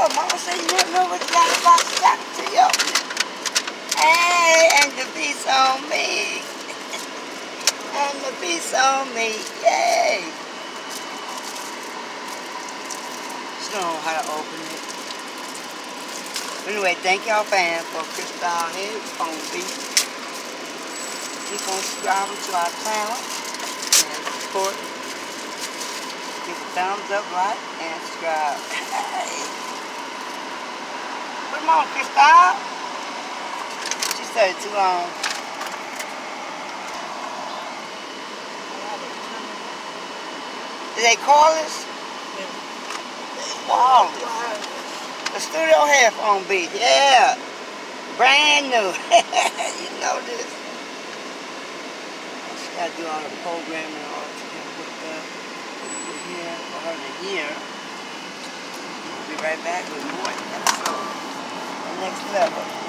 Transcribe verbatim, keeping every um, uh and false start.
Mama said you never know what you got about to talk to you. Hey, and the piece on me. And the piece on me. Yay. She don't know how to open it. Anyway, thank y'all fans for Crystal here on beat. Keep on subscribing to our channel and support. Give a thumbs up, like, and subscribe. Put them on, Crystal. She said it too long. Is they cordless? Wow. The studio headphone beat, yeah. Brand new. You know this. She got to do all the programming and all to get hooked up with here for her to hear. We'll be right back with more episode. The next level.